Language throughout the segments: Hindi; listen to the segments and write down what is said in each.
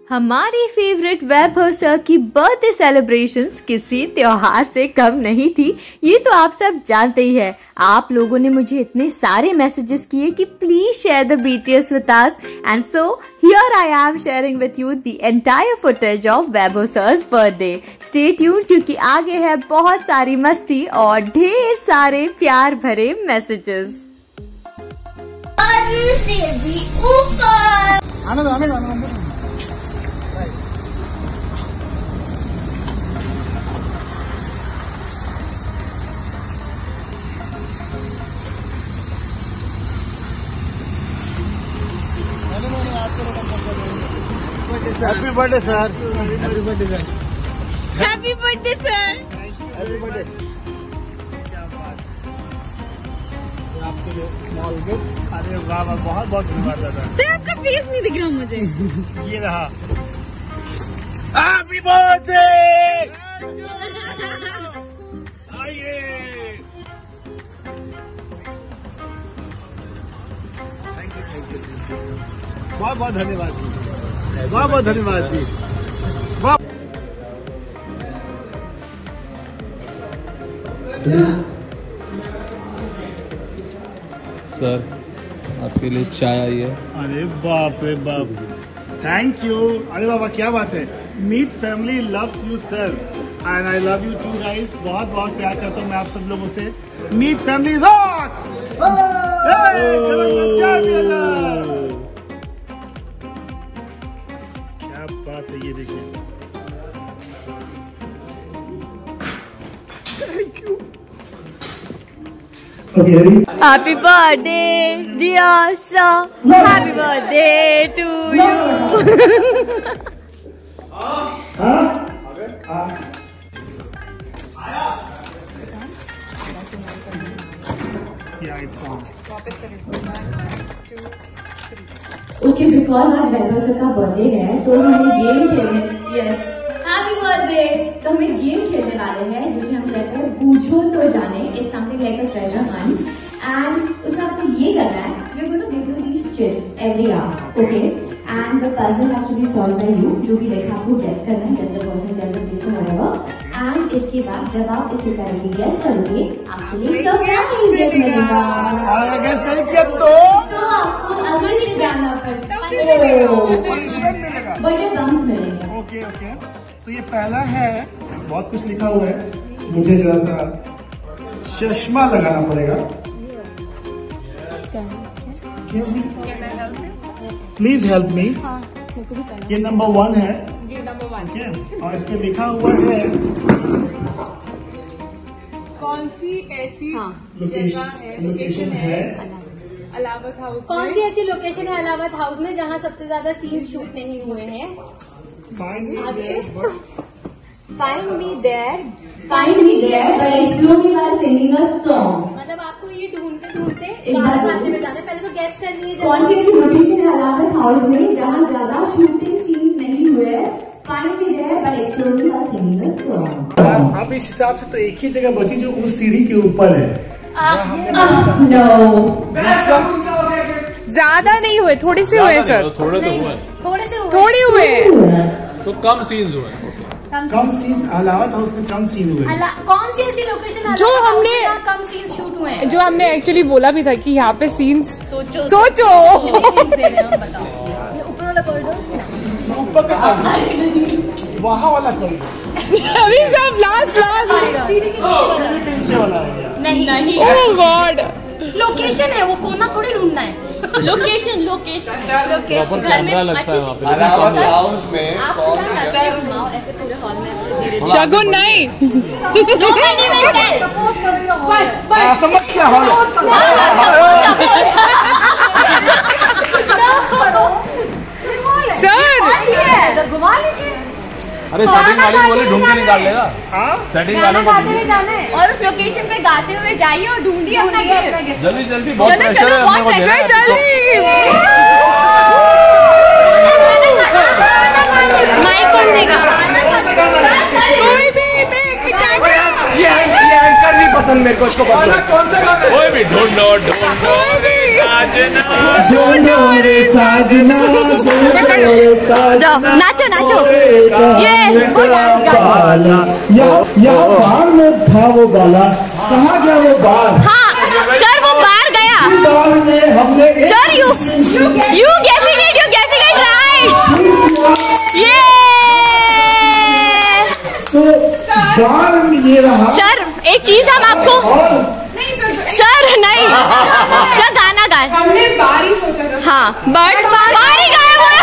हमारी फेवरेट वैभव सर की बर्थडे सेलिब्रेशंस किसी त्योहार से कम नहीं थी, ये तो आप सब जानते ही है। आप लोगों ने मुझे इतने सारे मैसेजेस किए कि please share the BTS with us, and so here I am sharing with you the entire footage of Vaibhav sir's birthday. Stay tuned क्योंकि आगे है बहुत सारी मस्ती और ढेर सारे प्यार भरे messages. Happy birthday sir. Happy birthday sir. Happy birthday sir. Happy birthday. क्या बात है आपके लिए स्मॉल गिफ्ट। अरे वाह वाह, बहुत बहुत धन्यवाद दादा। सर आपका फेस नहीं दिख रहा मुझे। ये रहा। Happy birthday. आइए। Thank you. बहुत बहुत धन्यवाद जी। बहुत बहुत धन्यवाद जी। सर आपके लिए चाय आई है। अरे बाप रे बाप, थैंक यू। अरे बाबा क्या बात है। Meet family loves you sir and I love you too guys. बहुत बहुत प्यार करता हूँ मैं आप सब लोगों से। Meet family rocks. क्या बात है, ये देखिए। Thank you. Happy birthday, dear sir. Happy birthday to you. Okay, because आज वैभव सर का बर्थडे है तो हमें गेम खेलने। Yes, happy birthday. तो हमें गेम खेलने वाले हैं जिसे हम कहते हैं बूझो तो जाने। It's something like a treasure hunt and उसमें आपको ये करना है, we are going to give you these chits every hour, okay, and the puzzle has to be solved by you. जो भी लिखा आपको गेस करना है, guess the person, guess the place, whatever. And इसके बाद जब आप इसे करेंगे, गेस करोगे, आपके लिए सरप्राइज गिफ्ट मिलेगा। अगर गेस नहीं किया तो आपको अगले दिन जाना पड़ेगा, पनिशमेंट मिलेगा, बड़े गम्स मिलेंगे। Okay okay. तो ये पहला है, बहुत कुछ लिखा हुआ है, मुझे जरा सा चश्मा लगाना पड़ेगा। Please help me. ये नंबर 1 है। ओके, और इस पे लिखा हुआ है कौन सी ऐसी लोकेशन है अलावत हाउस। कौन सी ऐसी लोकेशन है अलावत हाउस में जहाँ सबसे ज्यादा सीन्स शूट नहीं हुए हैं। Find me there by exploding while singing a song. मतलब आपको ये ढूंढते गाना गाते में जाना है। पहले तो गेस करनी है। कौन सी ऐसी लोकेशन है अलावत हाउस में जहाँ ज्यादा शूटिंग सीन्स नहीं हुए। Find me there by exploding while singing a song. आप इस हिसाब से तो एक ही जगह बची जो उस सीढ़ी के ऊपर है। No. ज्यादा नहीं हुए, थोड़े से हुए सर। थोड़े तो हुए, थोड़े हुए तो कम सीन्स हुए। कम सीन्स अलावत हाउस में कम सीन हुए। कौन सी ऐसी लोकेशन जो हमने कम सीन्स शूट हुए हैं। जो हमने एक्चुअली बोला भी था कि यहाँ पे सीन्स सोचो। ऊपर का वहाँ वाला कॉरिडोर। अभी सब लास्ट सीढ़ी के नीचे वाला है। नहीं, ओह गॉड। लोकेशन है वो, कोना थोड़ी ढूंढना है। लोकेशन घर में लगता है वहाँ पे। अलावत हाउस में कौन सी ऐसे पूरे हॉल में शगुन नहीं। समझ क्या हॉल सर। घुमा लीजिए। अरे सेटिंग वाले बोले ढूंढ के निकाल लेगा। सेटिंग वाले को और उस लोकेशन पे गाते हुए जाइए और ढूंढिए अपना गिफ्ट। जल्दी जल्दी, बहुत प्रेशर है अपने को देना है। माइक कौन देगा? कोई भी ये एंकर भी पसंद मेरे को। इसको कोई भी ढूंढो। नाचो नाचो। ये यहाँ बाहर में था वो बाला, कहाँ गया वो बाल? हाँ सर वो बाहर गया। बाल में हमने sir you guessing it right। ये तो बाल में ये रहा। सर एक चीज हम आपको सर नहीं सर गाना गा हमने बारी सोचा था। हाँ बट बारी गाया हुआ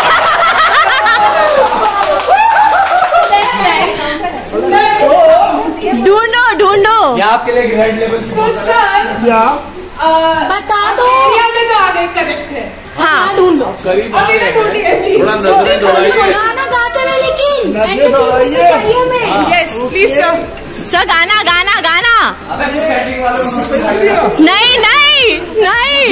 ढूंढो ढूंढो। ये आपके लिए ग्रेड लेवल या बता दो। में तो आगे करेक्ट है। हाँ ढूंढो। करीब अभी मैं ढूंढी है प्लीज। थोड़ा नजरें दौड़ाइए। गाना गाते ना लेकिन नजर दौड़ाइए। Yes please sir. सर गाना गाना गाना। अबे कुछ सेटिंग वालों को नहीं नहीं नहीं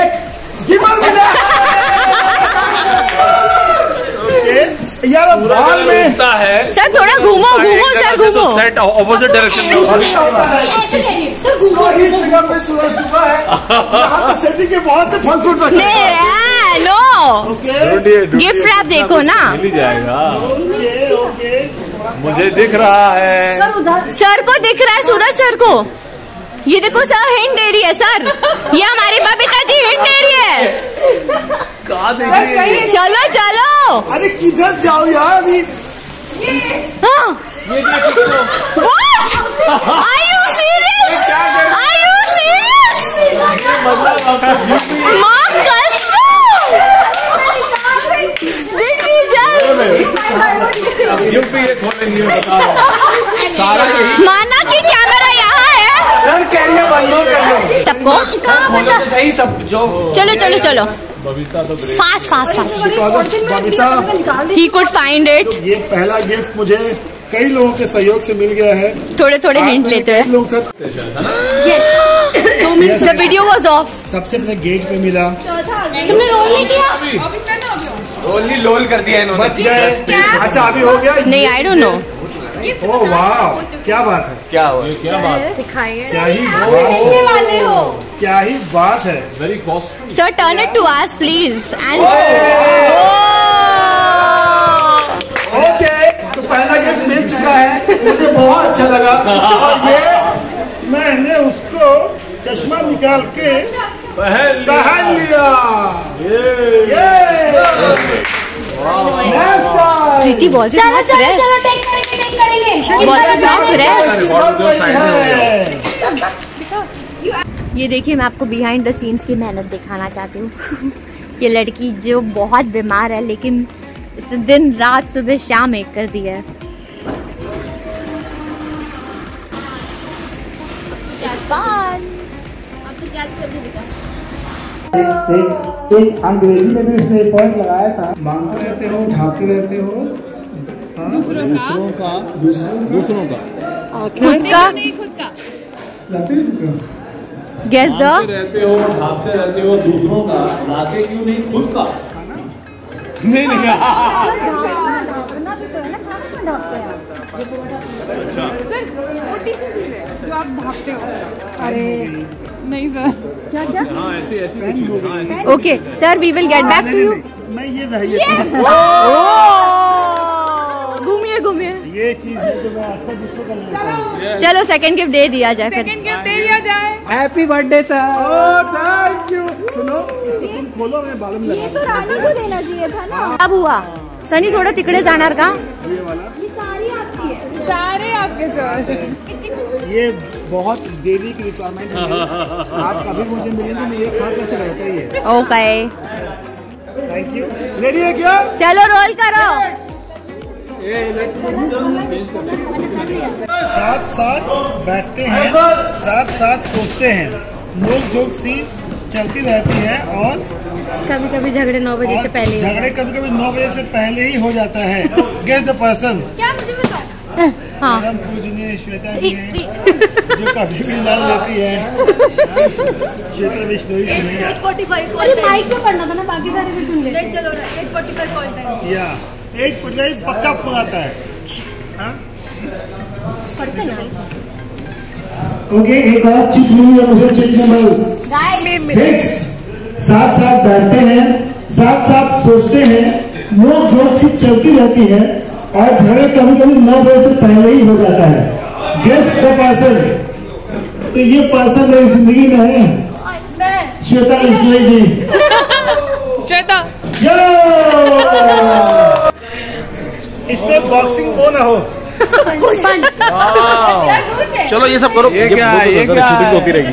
यार बाल में है सर थोड़ा घूमो घूमो सर घूमो। सेट ऑपोजिट डायरेक्शन में ऐसे करिए सर घूमो। इस जगह पे सूरज चुका है, यहाँ पे सेटिंग के बहुत से फल फ्रूट रखे हैं। नो गिफ्ट रैप देखो ना। मिल ही जाएगा। मुझे दिख रहा है। सर को दिख रहा है सूरज सर को। ये देखो सर हिंट दे रही है सर। ये हमारी बबीता जी हिंट दे रही है। चलो चलो। अरे किधर जाओ यार अभी। हाँ Are you serious? Are you serious? माँ कसम। देखिए यूपी ये खोलेंगे सारा माना कि कैमरा यहाँ है। सर कैरियर बंद कर लो। सबको बोलो तो सही सब जो। चलो चलो चलो बबीता तो fast fast fast. Babita He could find it। ये पहला गिफ्ट मुझे कई लोगों के सहयोग से मिल गया है। थोड़े थोड़े हिंट लेते हैं। लोग से The video was off। सबसे पहले गेट पे मिला। तुमने रोल नहीं किया? ओनली लोल कर दिया इन्होंने। बच गए। अच्छा अभी हो गया। नहीं आई डोंट नो। ओह वाह क्या बात है। क्या हुआ? क्या बात है? क्या ही वाले हो। क्या ही बात है। Very costly. Sir turn it to us please and okay तो पहला गिफ्ट मिल चुका है, मुझे बहुत अच्छा लगा। और ये मैंने उसको चश्मा निकाल के पहन लिया। प्रीति was it not rest? Was it not rest? ये देखिए मैं आपको बिहाइंड द सीन्स की मेहनत दिखाना चाहती हूँ। ये लड़की जो बहुत बीमार है लेकिन इस दिन रात सुबह शाम एक कर दिया है। एक अंग्रेजी में भी उसने एफर्ट लगाया था। मांगते रहते हो, ढांकते रहते हो दूसरों का खुद का Guess the रहते हो ढांकते रहते हो दूसरों का, लाके क्यों नहीं खुद का? नहीं सर मोटी सी चीज है जो आप भागते हो। अरे नहीं सर क्या क्या? हाँ ऐसी okay sir we will get back to you. मैं ये नहीं घूमिए घूमिए। ये चीज है जो मैं अक्सर दूसरों का लेता हूँ। चलो सेकंड गिफ्ट दे दिया जाए फिर। सेकंड गिफ्ट दे दिया जाए। Happy birthday sir. Thank you. सुनो इसको तुम खोलो, मैं बालों में लगा तो रानी को देना चाहिए था ना। अब हुआ सनी थोडं तिकडे जाणार का? ये वाला। ये सारी आपकी है। सारे आपके सर। ये बहुत डेली की रिक्वायरमेंट है। आप कभी मुझे मिलेंगे मैं ये खा कैसे रहता ही है। Okay thank you. रेडी है क्या? चलो रोल करो। साथ साथ बैठते हैं, साथ साथ सोचते हैं, नोक झोंक सी चलती रहती है और कभी कभी झगड़े 9 बजे से पहले ही। झगड़े कभी कभी 9 बजे से पहले ही हो जाता है। Guess the person. क्या मुझे बताओ? हाँ परम पूजनीय श्वेता जी हैं जो कभी भी लड़ लेती है। श्वेता विष्णु अरे माइक पे पढ़ना था ना, बाकी सारे भी सुन ले। चलो 8:45 कॉल टाइम। या 8 पक्का फोन आता है। पढ़ते ना। ओके एक और चीज मिली है मुझे, चेक नंबर 6 साथ साथ बैठते हैं, साथ साथ सोचते हैं, नोक झोंक सी चलती रहती है और झगड़े कभी कभी 9 बजे से पहले ही हो जाता है। Guess the person. तो ये पर्सन मेरी जिंदगी में है श्वेता कृष्णोई जी। श्वेता इसमें बॉक्सिंग वो ना हो। चलो ये सब करो। ये क्या शूटिंग होती रहेगी।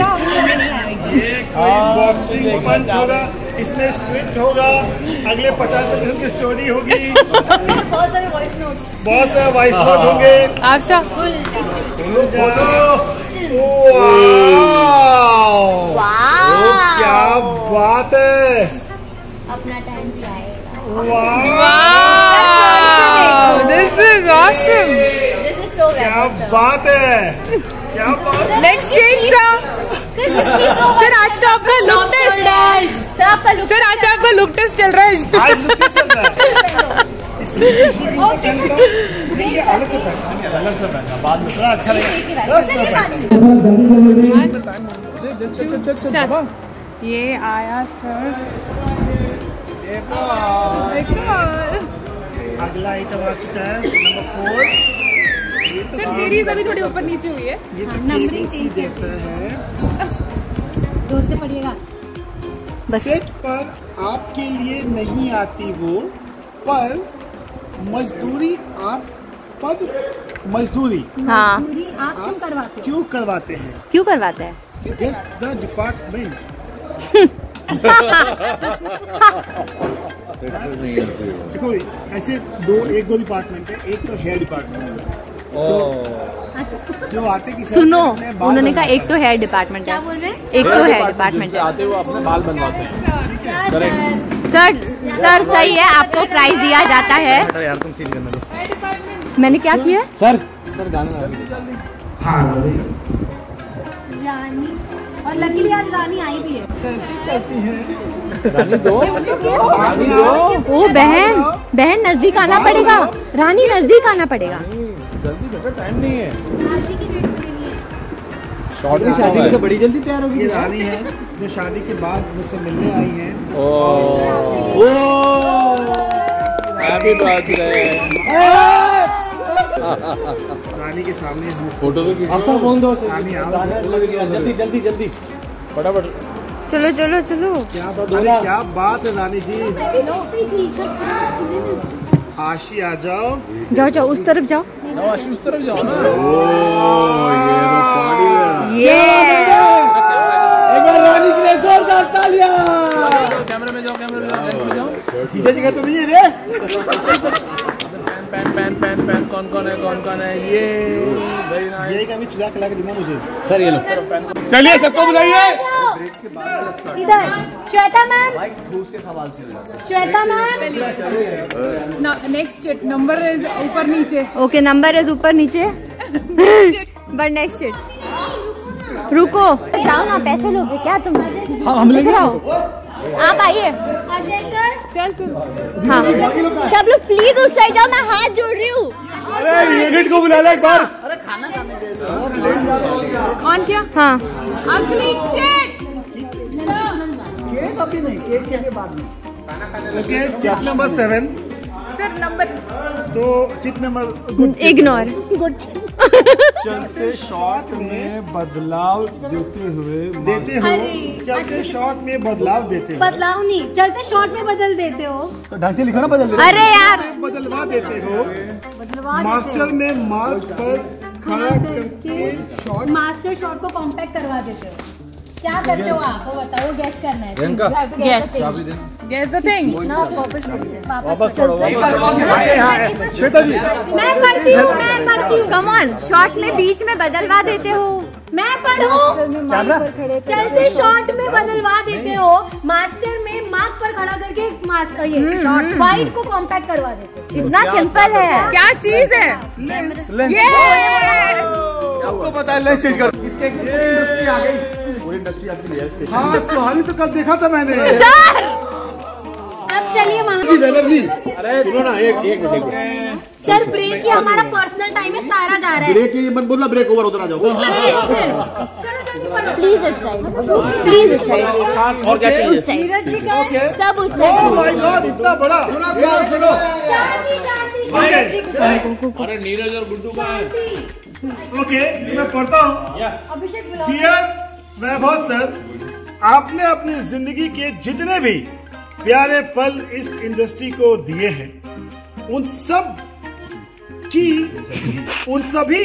बॉक्सिंग पंच होगा, इसमें स्क्रिप्ट होगा, अगले 50 मिनट की स्टोरी होगी, बहुत सारे वॉइस नोट होंगे। आशा क्या बात है, अपना टाइम दिस इज ऑसम। क्या बात है, क्या बात है। नेक्स्ट चेंज सर आज तो आपका लुक टेस्ट, सर आज आपका लुक टेस्ट चल रहा है। आज लुक टेस्ट चल रहा है। अलग से पहनना बाद में थोड़ा अच्छा लगेगा। ये आया सर, अगला आइटम आ चुका है नंबर 4। सर सीरीज अभी थोड़ी ऊपर नीचे हुई है। ये तो नंबरिंग जैसा है। दूर से पढ़िएगा। सेट पर आपके लिए नहीं आती वो, पर मजदूरी आप पद मजदूरी हाँ आप क्यों करवाते हो? क्यों करवाते हैं? क्यों करवाते हैं? Guess the department. देखो ऐसे एक दो डिपार्टमेंट है। एक तो हेयर डिपार्टमेंट है, जो आते की सुनो, उन्होंने कहा एक तो हेयर डिपार्टमेंट है, एक तो हेयर डिपार्टमेंट है। आते हुए अपने बाल बनवाते हैं। सर सही है, आपको प्राइज दिया जाता है। यार तुम सीन करना दो। मैंने क्या किया? सर गाना हाँ रानी, और लकीली आज रानी आई भी है। करती है। रानी दो। ओ बहन नजदीक आना पड़ेगा, रानी नजदीक आना पड़ेगा। जल्दी बेटा, टाइम नहीं है। शॉर्ट शादी में तो बड़ी जल्दी तैयार होगी। ये रानी है जो शादी के बाद मुझसे मिलने आई है। Happy birthday. रानी के सामने हम फोटो तो आपका फोन दो। रानी आओ। जल्दी जल्दी जल्दी फटाफट। चलो चलो चलो। क्या बात है रानी जी। आशी आ जाओ। जाओ जाओ उस तरफ जाओ। आशी उस तरफ जाओ ना। ये एक बार रानी के लिए जोरदार तालियां। कैमरे में जाओ, कैमरे में जाओ। जीजा जी का तो नहीं है रे। पैन कौन है ये? Very nice. ये का भी चुरा के ला के देना मुझे। सर ये लो। चलिए सबको बुलाइए। इधर Shweta ma'am, Shweta ma'am. Next number is ऊपर नीचे। ओके, नंबर इज ऊपर नीचे। But next seat. रुको, जाओ ना, पैसे लोगे क्या तुम? हम लेंगे। आप आइए। अजय सर, चल हाँ सब लोग प्लीज उस साइड जाओ, मैं हाथ जोड़ रही हूँ। अरे यूनिट को बुला लो एक बार। ऑन किया? हाँ अगली चेट। केक अभी नहीं, केक के बाद में। Okay, chit number 7। Sir number तो चिट नंबर इग्नोर। चलते शॉट में बदलाव देते हो। चलते शॉट में बदलाव देते हो। बदलाव नहीं, चलते शॉर्ट में बदल देते हो। तो ढंग से लिखो ना, बदल अरे यार, बदलवा देते हो। मास्टर में मार्क पर खड़ा करके शॉट। मास्टर शॉट को कॉम्पैक्ट करवा देते हो। क्या करते हो आप? वो बताओ, गैस करना है। Guess the thing. ना वापस छोड़ो। श्वेता जी, मैं पढ़ती हूँ। कम ऑन, शॉर्ट में बीच में बदलवा देते हो। मैं पढ़ूं। चलते शॉर्ट में बदलवा देते हो। मास्टर में मार्क पर खड़ा करके ये शॉर्ट वाइट को कॉम्पैक्ट करवा देते हो। इतना सिंपल है। क्या चीज है? आपको पता है लेंस चेंज कर। इसके इंडस्ट्री आ गई, पूरी इंडस्ट्री आपकी लेयर्स देखी। हाँ, सुहानी तो कल देखा था मैंने। सर अब चलिए वहाँ। अरे सुनो ना, एक सर ब्रेक की हमारा पर्सनल टाइम है, सारा जा रहा है। ब्रेक मत बोलना, ब्रेक ओवर, उधर आ जाओ। प्लीज इस साइड, प्लीज इस साइड। और क्या चाहिए? सब उस साइड। ओह माय गॉड, इतना बड़ा। अरे नीरज और गुड्डू का है। ओके, मैं पढ़ता हूँ। डियर वैभव सर, आपने अपनी जिंदगी के जितने भी प्यारे पल इस इंडस्ट्री को दिए हैं, उन सभी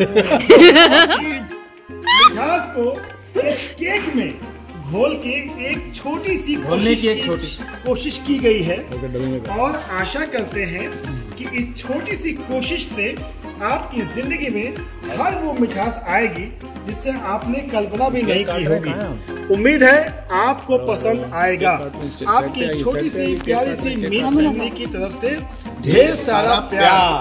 मिठास को इस केक में घोल के एक छोटी सी कोशिश की गई है, और आशा करते हैं कि इस छोटी सी कोशिश से आपकी जिंदगी में हर वो मिठास आएगी जिससे आपने कल्पना भी नहीं की होगी। उम्मीद है आपको पसंद आएगा। आपकी छोटी सी प्यारी सी मीट फैमिली की तरफ से ढेर सारा प्यार।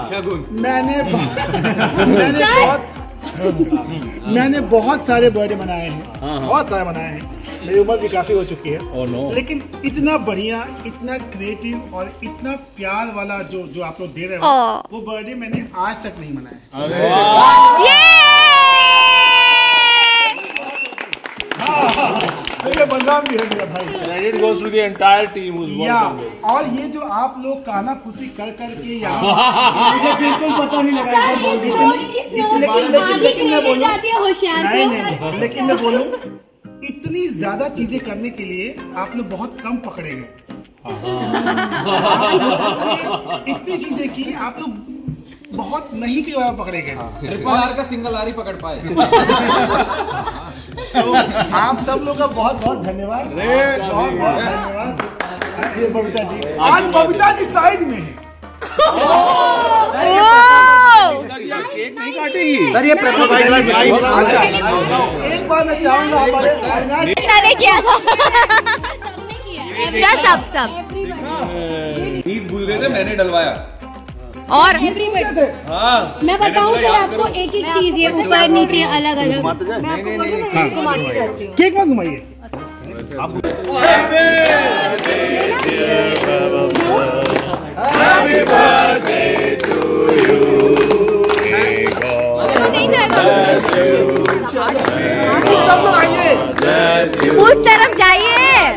मैंने बहुत सारे बर्थडे मनाए हैं, बहुत सारे मनाए हैं। मेरी उम्र भी काफी हो चुकी है, लेकिन इतना बढ़िया, इतना क्रिएटिव और इतना प्यार वाला जो आप लोग दे रहे हो, वो बर्थडे मैंने आज तक नहीं मनाया। बलराम भी है मेरा भाई। Credit goes to the entire team who's worked. और ये जो आप लोग काना फूसी कर के यहाँ मुझे बिल्कुल पता नहीं लगा। लेकिन मैं बोलूँ, इतनी ज्यादा चीजें करने के लिए आप लोग बहुत कम पकड़े गए। इतनी चीजें की आप लोग बहुत नहीं के पकड़े गए। का सिंगल आरी पकड़ पाए। तो आप सब लोग का बहुत बहुत धन्यवाद, बहुत बहुत धन्यवाद। ये बबीता जी, आज बबीता जी साइड में है। केक नहीं काटेगी सर, ये एक बार मैं चाहूंगा हमारे किया था सब ईद भूल गए थे, मैंने डलवाया। और मैं बताऊं सर आपको, एक एक चीज ये ऊपर नीचे अलग अलग घुमाती जाती हूँ। केक मत घुमाइए। सब लोग आइए, उस तरफ जाइए।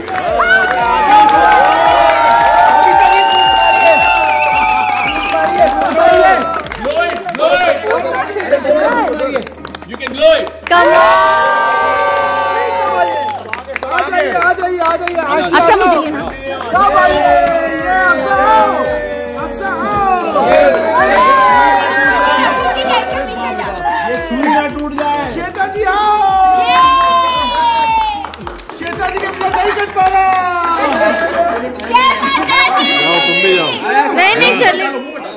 You can blow it. Come on. आ जाइए। अच्छा मुझे लेना। सब आइए, ये छुरी ना टूट जाए। श्वेता जी आओ। श्वेता जी के बिना नहीं कट पा रहा। तुम भी जाओ। नहीं चले।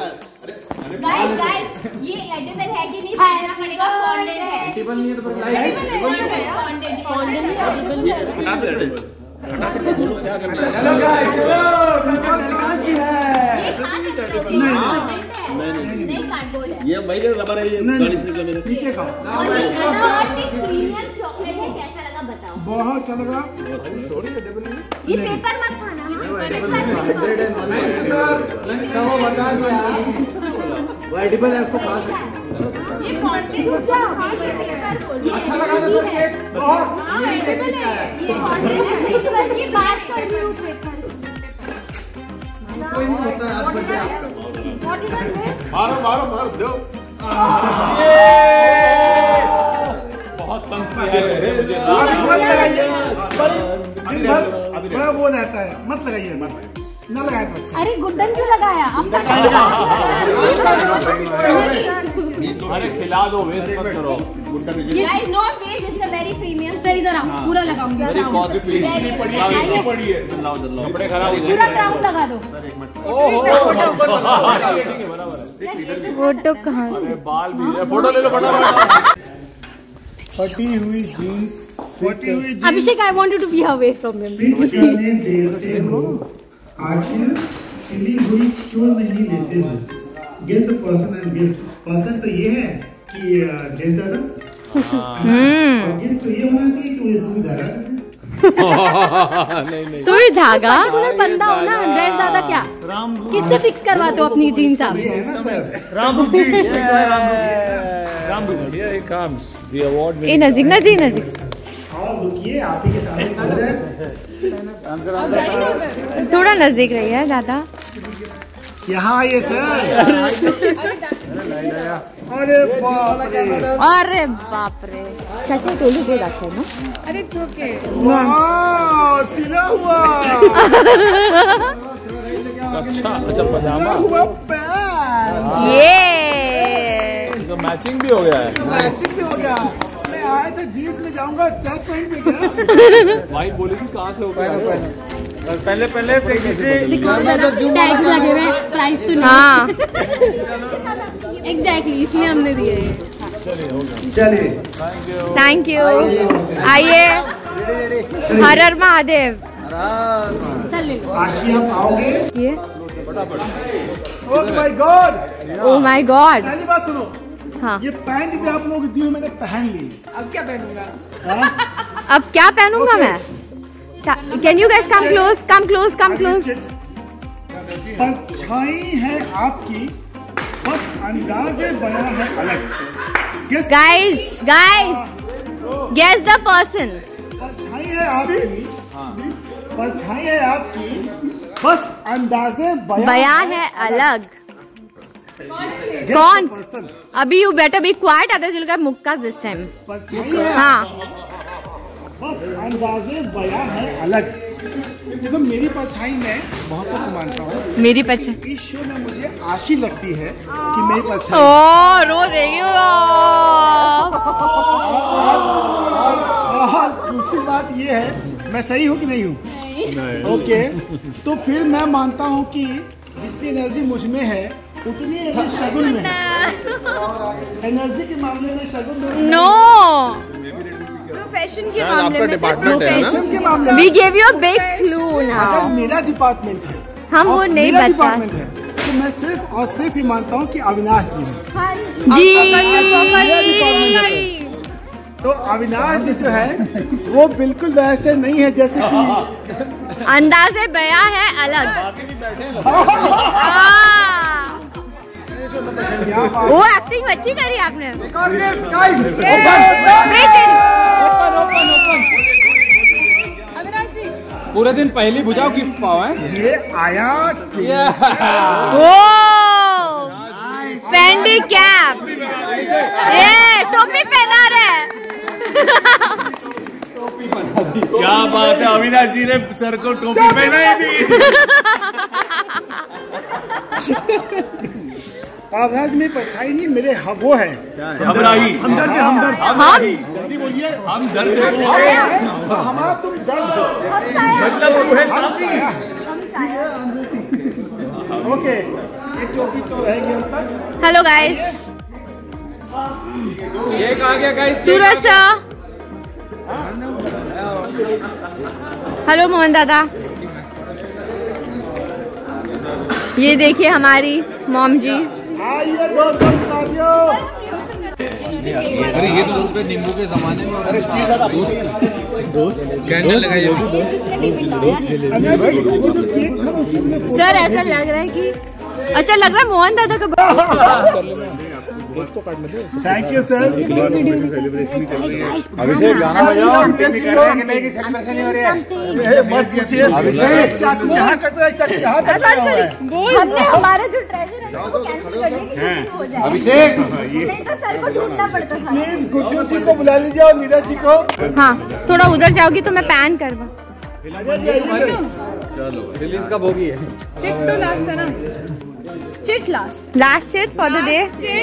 गाइस, ये एडिबल है कि नहीं, खाना पड़ेगा। फॉन्डेंट है। टेबल नहीं है तो फॉन्डेंट ये महीने रबर है, ये गाड़ी से निकला मेरे नीचे खाओ। प्रीमियम चॉकलेट है, कैसा लगा बताओ। बहुत अच्छा लगा। ये पेपर मत खाना। वो एडिबल है, उसको खा सकते। ये फॉन्डेंट अच्छा लगा ना सर केक? ये एडिबल है, ये फॉन्डेंट है। ये बात कर रही हूँ पेपर। कोई नहीं होता आज बच गया आपका। What is this? मारो दो। बहुत तंग किया है अभी बड़ा वो रहता है, मत लगाइए, ना लगाए तो अच्छा। अरे गुड्डन क्यों लगाया? अरे खिला दो, वेस्ट मत करो। Guys, not waste, it's a very premium. Sir इधर आओ, पूरा लगाऊंगी। मेरी कॉफी प्लीज पड़ी है। कपड़े खराब हो पूरा क्राउन लगा दो। फोटो कहाँ? अरे बाल भी है, फोटो ले लो फटाफट। फटी हुई jeans. Abhishek, I want you to be away from him. Fit करने देते हो, आखिर सिली हुई क्यों नहीं लेते हो? Gift person and gift person तो ये है कि ड्रेस दादा, और गिफ्ट तो ये होना चाहिए कि मुझे सुविधा है। नहीं सुई धागा। बंदा हो ना ड्रेस दादा क्या किससे फिक्स करवाते हो अपनी जीन्स आप? नजीक नजीक नजीक रुकिए, आप ही के सामने थोड़ा नजदीक रही है दादा। यहाँ आइए सर। अरे बाप रे, अरे बाप रे। चाचा टोलू बहुत अच्छा है ना? अरे ओके वाह, सिला हुआ अच्छा पजामा हुआ पैंट, ये तो मैचिंग भी हो गया है। मैचिंग भी हो गया। मैं आया था जीन्स में जाऊंगा, चेक पैंट में गया। भाई बोली कि कहाँ से हो गया? पहले टैक्स लगे हुए प्राइस तो नहीं। हाँ एग्जैक्टली इसलिए हमने दिए हैं। चलिए, थैंक यू। आइए, हर हर महादेव। चल ले लो। आशी आप आओगे? ये oh my god, oh my god. पहली बात सुनो, हाँ ये पैंट भी आप लोगों को दी हुई मैंने पहन ली। अब क्या पहनूंगा? अब क्या पहनूंगा मैं? Can you guys come close, come close, come close. परछाई है आपकी, बस अंदाज़े बयां है अलग। Guys guess the person. परछाई है आपकी, परछाई है आपकी, बस अंदाज़े बयां है अलग। Guess कौन? the person. अभी you better be quiet, otherwise you will get मुक्का दिस टाइम। परछाई है, हाँ बस अंदाज़े बयां है अलग। देखो मेरी परछाई मैं बहुतों को मानता हूँ। मेरी पछा। इस शो में मुझे आशी लगती है कि मेरी परछाई। ओ रो रही हूँ। और दूसरी बात ये है, मैं सही हूँ कि नहीं हूँ? ओके, तो फिर मैं मानता हूँ कि जितनी एनर्जी मुझ में है उतनी एनर्जी शगुन में है। एनर्जी के मामले में शगुन नो, प्रोफेशन के मामले में, प्रोफेशन के मामले में we give you a big clue अगर नाउ। मेरा डिपार्टमेंट है, हम वो और नहीं मेरा बता डिपार्टमेंट है, तो मैं सिर्फ और सिर्फ ही मानता हूँ कि अविनाश जी हैं। जी। तो अविनाश जी जो है वो बिल्कुल वैसे नहीं है जैसे कि अंदाजे बयां है अलग। वो एक्टिंग अच्छी करी आपने। पूरे दिन पहली बुझाओ गिफ्ट पाओ है। ये आया ओ फेंडी कैप, ये टोपी पहना रहे। क्या बात है, अविनाश जी ने सर को टोपी पहनाई थी। अविनाश में परछाई नहीं, मेरे वो है हमराही, हमदर्द है, हमदर्द। जल्दी बोलिए, हम दर्द हमारा तुम दर्द हो। मतलब वो है शादी। ओके, ये टोपी तो रहेगी हम तक। हेलो गाइस, एक आ गया guys. Suraj sir. Hello Mohan दादा। ये देखिए हमारी मॉम जी। आइए दोस्तों, साथियों। अरे ये तो नींबू के जमाने में कैंडल लगाइए। सर ऐसा लग रहा है कि अच्छा लग रहा है मोहन दादा का। Thank you sir. अभिषेक गाना बजाओ। मत पूछिए, चाकू यहाँ कट रहा है, चाकू यहाँ कट रहा है। हमने हमारा जो ट्रेजर है वो कैंसिल कर दिया कि हो जाए। अभिषेक नहीं तो सर को ढूंढना पड़ता था। प्लीज गुड्डू जी को बुला लीजिए और नीरज जी को। हाँ थोड़ा उधर जाओगी तो मैं पैन करवा। चलो रिलीज कब होगी? चिट तो लास्ट है ना? Chit last last chit for the day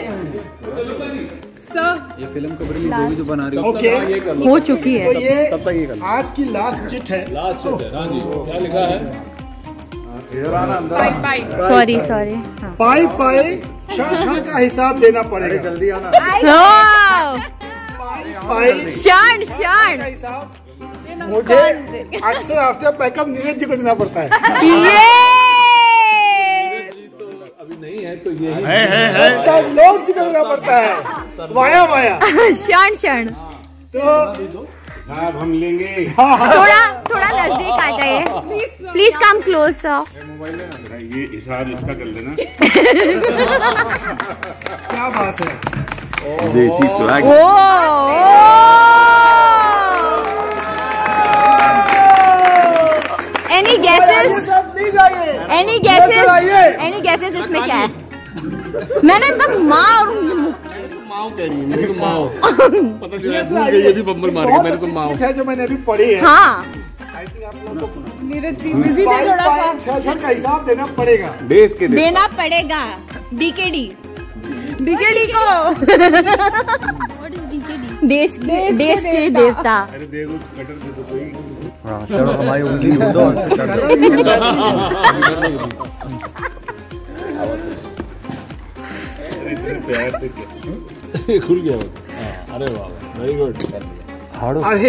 sir ये फिल्म कब रिलीज होगी जो बना रही हो? ओके, हो चुकी है। तो ये आज की लास्ट चिट है। लास्ट चिट है। हाँ जी, क्या लिखा है? Bye sorry sorry. पाई पाई शान का हिसाब देना पड़ेगा। जल्दी आना। पाई शान शान का हिसाब मुझे अक्सर आफ्टर पैकअप नीरज जी को देना पड़ता है। ये अभी नहीं है तो ये तब लोग जी को देना पड़ता है, वाया वाया। क्षण क्षण। तो साहब हम लेंगे। थोड़ा नजदीक आ जाइए, प्लीज कम क्लोज सर। ये हिसाब इसका कर लेना। क्या बात है, desi swag. Any guesses? Any guesses इसमें क्या है? मैंने एकदम माओ कह रही है, मेरी तो माओ। पता नहीं ये भी बम्बल मार के मैंने तो माओ है जो मैंने अभी पढ़ी है। हाँ, आई थिंक आप लोगों को नीरज जी बिजी थे थोड़ा सा। 6 का हिसाब देना पड़ेगा। देना पड़ेगा। डीकेडी को देश के देवता। अरे दे दो, कटर दे दो कोई। चलो हमारी उंगली दो। प्यार से खुल गया। अरे वाह, वेरी गुड। अरे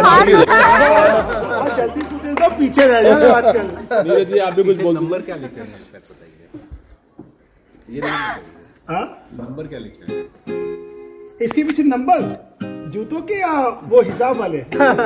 जल्दी फुटेज तो पीछे रह जाओ आजकल। नीरज जी आप भी कुछ बोल। नंबर क्या लिखते हैं बताइए। ये नंबर क्या लिखते हैं? इसके पीछे नंबर जूतों के या वो हिसाब वाले?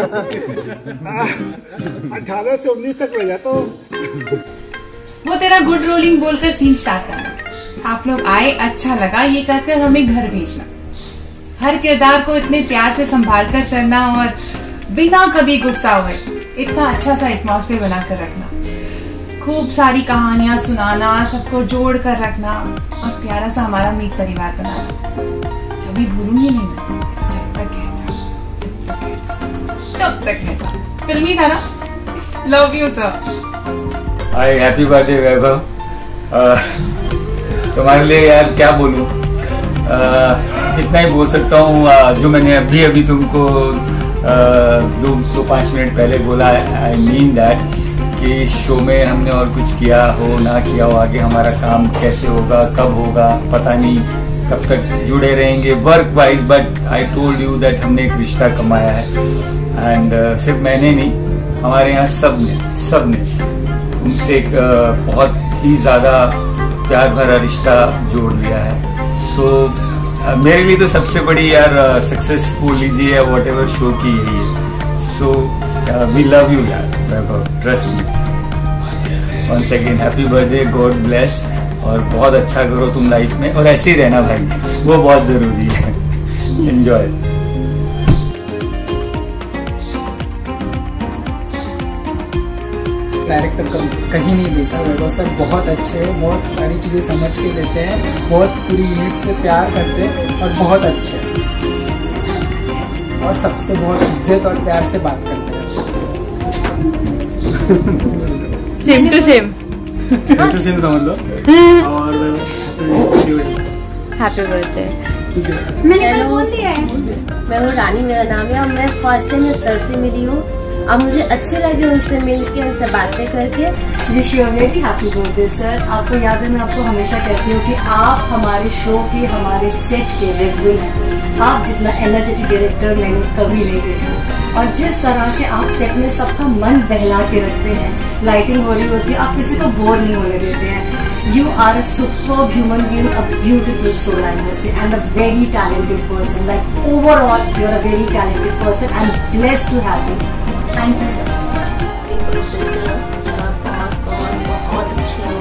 18 से 19 तक रह जाता। वो तेरा गुड रोलिंग बोलकर सीन स्टार्ट करना। आप लोग आए, अच्छा लगा, ये कहकर हमें घर भेजना। हर किरदार को इतने प्यार से संभाल कर चलना और बिना कभी गुस्सा हुए इतना अच्छा सा एटमॉस्फेयर बनाकर रखना। खूब सारी कहानियां सुनाना, सबको जोड़ कर रखना और प्यारा सा हमारा मीत परिवार बनाना। कभी भूलूंगी नहीं मैं, जब तक है। फिल्मी था ना? Love you sir. Hi, happy birthday Vaibhav. तुम्हारे लिए यार क्या बोलूं, इतना ही बोल सकता हूँ जो मैंने अभी तुमको 2-5 मिनट पहले बोला। आई मीन दैट कि शो में हमने और कुछ किया हो ना किया हो, आगे हमारा काम कैसे होगा, कब होगा पता नहीं, कब तक जुड़े रहेंगे work wise, but I told you that हमने एक रिश्ता कमाया है। एंड सिर्फ मैंने नहीं, हमारे यहाँ सबने तुमसे एक बहुत ही ज़्यादा प्यार भरा रिश्ता जोड़ लिया है। सो मेरे लिए तो सबसे बड़ी यार सक्सेस बोल लीजिए या वॉट एवर शो की यही है। सो वी लव यू यार, trust me. Once again happy birthday, God bless, और बहुत अच्छा करो तुम लाइफ में, और ऐसे ही रहना भाई, वो बहुत जरूरी है। एंजॉय। डायरेक्टर कहीं नहीं देखा। वैभव सर बहुत अच्छे हैं, बहुत सारी चीज़ें समझ के देते हैं, बहुत पूरी यूनिट से प्यार करते हैं और बहुत अच्छे हैं, और सबसे बहुत इज्जत और प्यार से बात करते हैं। सेम टू सेम समझ लो। और हैप्पी बर्थडे। मैंने कल बोल दिया है। मैं वो रानी, मेरा नाम है, और मैं फर्स्ट टाइम सर से मिली हूँ। अब मुझे अच्छे लगे उनसे मिलके, उनसे बातें करके। Wish you a very happy birthday sir. आपको याद है मैं आपको हमेशा कहती हूँ कि आप हमारे शो के, हमारे सेट के रेड बुल हैं। आप जितना एनर्जेटिक डायरेक्टर मैंने कभी नहीं देखा, और जिस तरह से आप सेट में सबका मन बहला के रखते हैं, लाइटिंग हो रही होती है, आप किसी को बोर नहीं होने देते हैं। You are a superb human being, a beautiful soul, I must say, and a very talented person. Like overall, you're a very talented person. I'm blessed to have you. Thank you, sir. Sir आप बहुत अच्छे हो,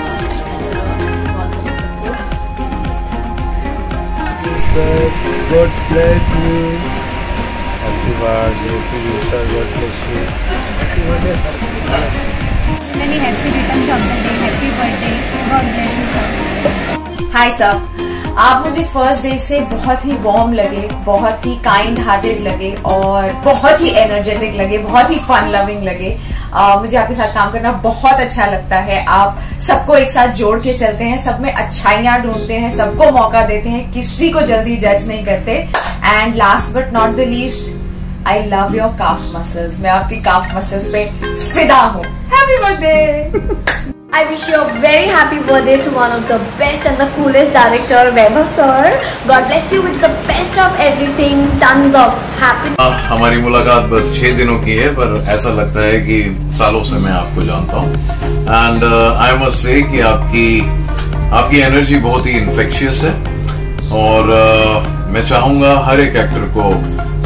God bless you. Happy birthday to you, sir. God bless you. Happy birthday, sir. Many happy returns of the day. Happy birthday. God bless you, sir. Hi, sir. आप मुझे फर्स्ट डे से बहुत ही वार्म लगे, बहुत ही काइंड हार्टेड लगे, और बहुत ही एनर्जेटिक लगे, बहुत ही फन लविंग लगे। मुझे आपके साथ काम करना बहुत अच्छा लगता है। आप सबको एक साथ जोड़ के चलते हैं, सब में अच्छाइयां ढूंढते हैं, सबको मौका देते हैं, किसी को जल्दी जज नहीं करते। And last but not the least, I love your calf muscles. मैं आपकी काफ मसल्स पे फिदा हूँ। Happy birthday. I wish you a very happy birthday to one of the best and the coolest director, Vaibhav sir. God bless you with the best of everything, tons of happiness. हमारी मुलाकात बस 6 दिनों की है, पर ऐसा लगता है कि सालों से मैं आपको जानता हूँ। एंड आई मस्ट से कि आपकी एनर्जी बहुत ही इन्फेक्शियस है, और मैं चाहूंगा हर एक एक्टर को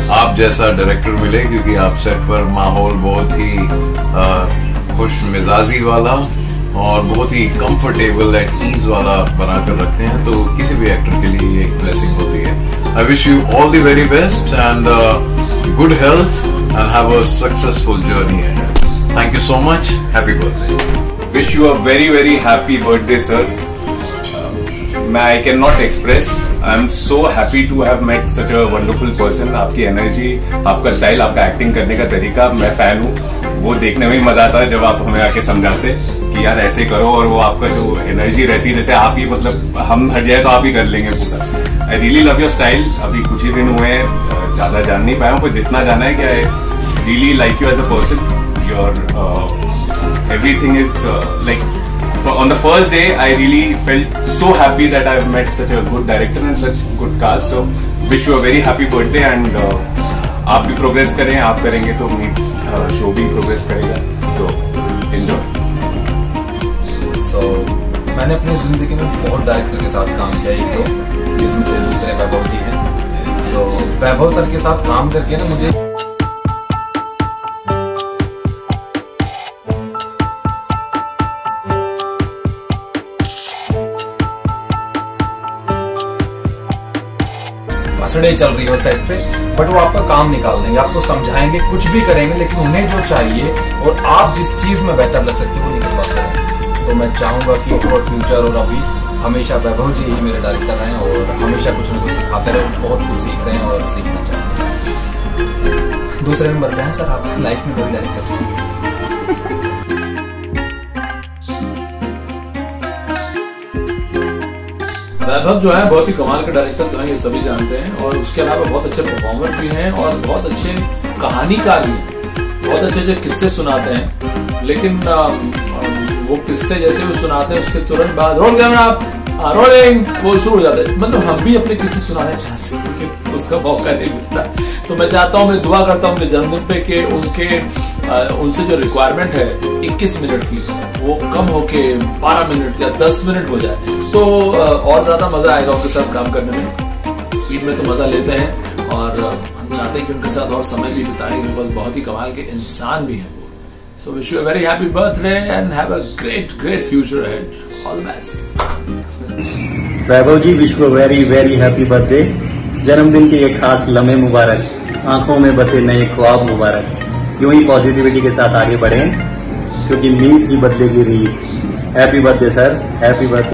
आप जैसा डायरेक्टर मिले, क्योंकि आप सेट पर माहौल बहुत ही खुश मिजाजी वाला और बहुत ही कंफर्टेबल एट ईज वाला बनाकर रखते हैं, तो किसी भी एक्टर के लिए एक ब्लेसिंग होती है। I wish you all the very best and good health and have a successful journey ahead. Thank you so much, happy birthday. Wish you a very very happy birthday sir. मैं I can not express, I am so happy to have met such a wonderful person. आपकी एनर्जी, आपका स्टाइल, आपका एक्टिंग करने का तरीका, मैं फैन हूँ। वो देखने में ही मजा आता है जब आप हमें आके समझाते कि यार ऐसे करो, और वो आपका जो एनर्जी रहती है, जैसे आप ही मतलब हम हट जाए तो आप ही कर लेंगे पूरा। I really love your style. अभी कुछ ही दिन हुए हैं, ज्यादा जान नहीं पाया हूँ, पर जितना जाना है कि I really like you as a person. Your everything is like on the first day I really felt so happy that I've met such a good director and such good cast. So wish you a very happy birthday and आप भी प्रोग्रेस करें, आप करेंगे तो मीट्स शो भी प्रोग्रेस करेगा। So enjoy. So मैंने अपनी जिंदगी में बहुत डायरेक्टर के साथ काम किया, एक तो जिसमें से दूसरे वैभव जी हैं। So वैभव सर के साथ काम करके ना मुझे भसड़े चल रही हो सेट पे, बट वो आपका काम निकाल देंगे, आपको समझाएंगे, कुछ भी करेंगे, लेकिन उन्हें जो चाहिए और आप जिस चीज में बेहतर लग सकते हो वो निकलवाते हैं। तो मैं चाहूंगा कि फॉर फ्यूचर और अभी हमेशा वैभव जी ही मेरे डायरेक्टर हैं और हमेशा कुछ न कुछ सिखाते रहे। बहुत कुछ सीख रहे हैं और सीखना चाहते हैं। दूसरे नंबर पे हैं सर आप लाइफ में कोई डायरेक्टर। वैभव जो है बहुत ही कमाल का डायरेक्टर तो है, ये सभी जानते हैं, और उसके अलावा बहुत अच्छे परफॉर्मर भी हैं और बहुत अच्छे कहानीकार भी हैं। बहुत अच्छे अच्छे किस्से सुनाते हैं, लेकिन वो किस्से जैसे वो सुनाते हैं उसके तुरंत बाद रोल कैमरा आप रोलिंग वो शुरू हो जाता है। मतलब हम भी अपने किस्से सुनाने चाहते हैं लेकिन उसका मौका नहीं मिलता। तो मैं चाहता हूँ, मैं दुआ करता हूँ उनके जन्मदिन पे कि उनसे जो रिक्वायरमेंट है 21 मिनट की वो कम होके 12 मिनट या 10 मिनट हो जाए, तो और ज्यादा मजा आएगा उनके साथ काम करने में। स्पीड में तो मजा लेते हैं और हम चाहते हैं कि उनके साथ और समय भी बिताएं, बिकॉज बहुत ही कमाल के इंसान भी हैं। So wish you a very happy birthday and have a great great future ahead. All the best. Vaibhav ji wish you a very very happy birthday. जन्मदिन के ये खास लम्हे मुबारक, आंखों में बसे नए ख्वाब मुबारक। यूं ही पॉजिटिविटी के साथ आगे बढ़ें क्योंकि नींद ही बदलेगी रीत। Happy birthday sir, happy birthday.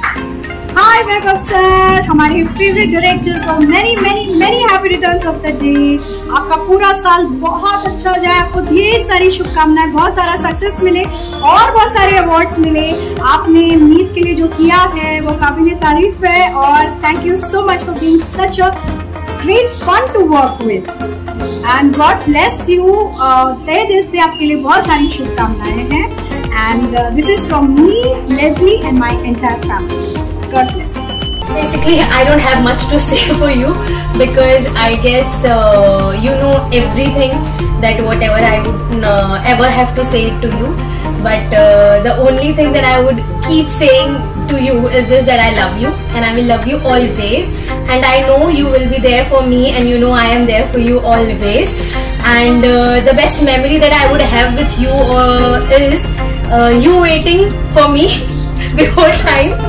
Hi Vaibhav sir, हमारे फेवरेट डायरेक्टर को many many many happy returns of the day. आपका पूरा साल बहुत अच्छा जाए, आपको ढेर सारी शुभकामनाएं, बहुत सारा सक्सेस मिले और बहुत सारे अवार्ड्स मिले। आपने मीत के लिए जो किया है वो काबिल तारीफ है और thank you so much for being such a great fun to work with and God bless you. तहे दिल से आपके लिए बहुत सारी शुभकामनाएं हैं and this is from me, Leslie and my entire family. God bless. Basically, I don't have much to say for you because I guess you know everything that whatever I would ever have to say to you. But the only thing that I would keep saying to you is this, that I love you and I will love you always. And I know you will be there for me and you know I am there for you always. And the best memory that I would have with you is you waiting for me before time.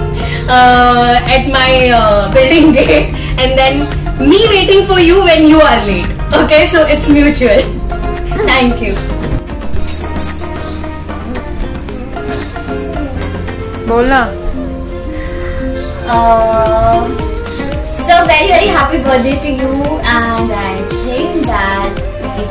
At my building gate and then me waiting for you when you are late. Okay, so it's mutual. Thank you. बोलना। So very very happy birthday to you and I think that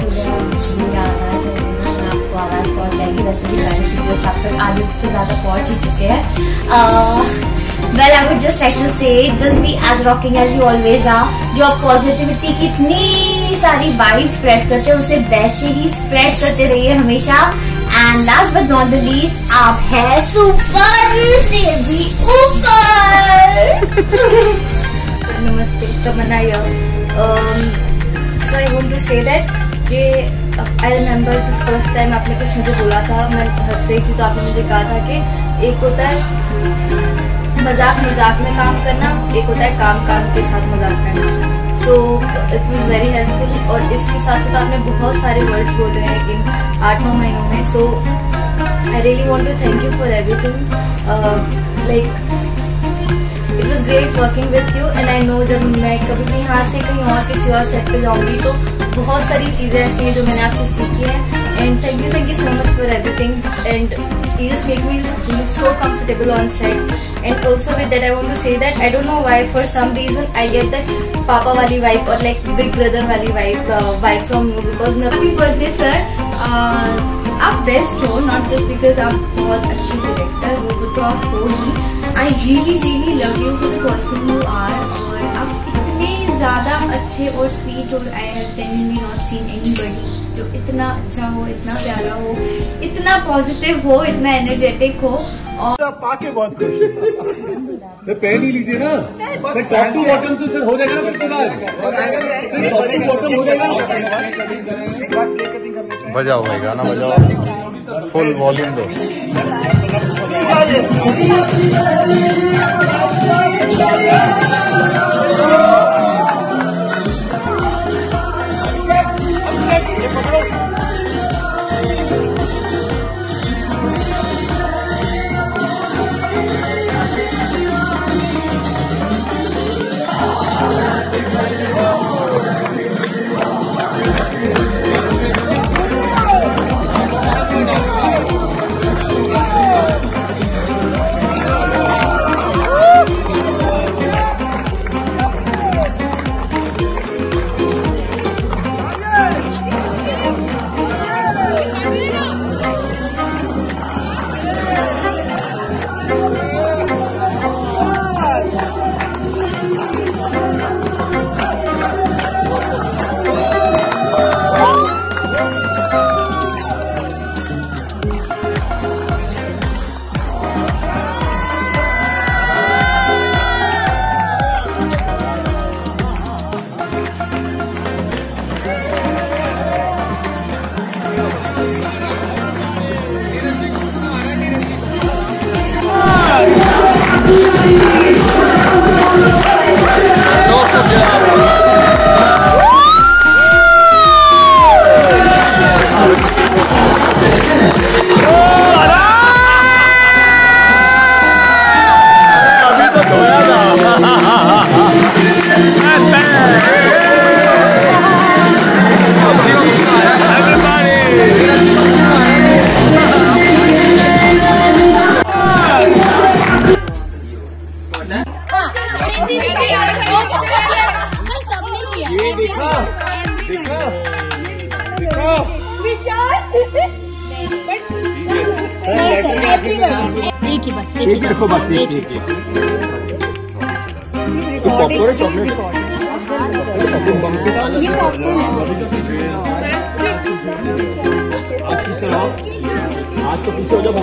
आपको आवाज पहुंच जाएगी। वैसे भी सारे सीरियल्स आप तक आधे से ज्यादा पहुंच ही चुके हैं। Well, I would just like to say, just be as rocking as you always are. जो आप पॉजिटिविटी की इतनी सारी वाइब स्प्रेड करते हैं उसे वैसे ही स्प्रेड करते रहिए हमेशा। And last but not the least, आप है सुपर से भी ऊपर। नमस्ते तमन्ना यार। So I want to say that कि I remember the first time आपने कुछ मुझे बोला था, मैं हंस रही थी तो आपने मुझे कहा था कि एक होता है मजाक मजाक में काम करना, एक होता है काम के साथ मजाक करना। So it was very helpful. और इसके साथ साथ आपने बहुत सारे वर्ड्स बोले हैं इन 8-9 महीनों में। So I really want to thank you for everything. Like it was great working with you and I know जब मैं कभी भी यहाँ से कहीं और किसी और सेट पे जाऊंगी तो बहुत सारी चीजें ऐसी हैं जो मैंने आपसे सीखी हैं। And thank you so much for everything and you just make me feel so comfortable on set. And also with that I want to say that I don't know why for some reason I get that papa wali vibe or like big brother wali vibe from you because happy birthday sir. आप बेस्ट हो, नॉट जस्ट बिकॉज आप बहुत अच्छी डायरेक्टर हो, तो आप हो ही। I really love you for the person you are. और आप इतने ज़्यादा अच्छे और स्वीट और I have genuinely not seen anybody जो इतना अच्छा हो, इतना प्यारा हो, इतना पॉजिटिव हो, इतना एनर्जेटिक हो। और पाके बहुत खुश है। पहन ही लीजिए ना सर, टॉप टू बॉटम तो सर हो जाएगा उसके बाद, सर टॉप टू बॉटम हो जाएगा। बजाओ भाई, गाना बजाओ, फुल वॉल्यूम दो। एक ही बस, एक ही रखो बस, एक पॉपकॉर्न है चॉकलेट, ये पॉपकॉर्न आज तो पीछे हो जाओ।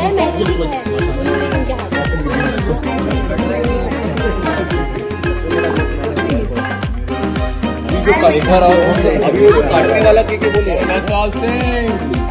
अभी वो काटने वाला के बोले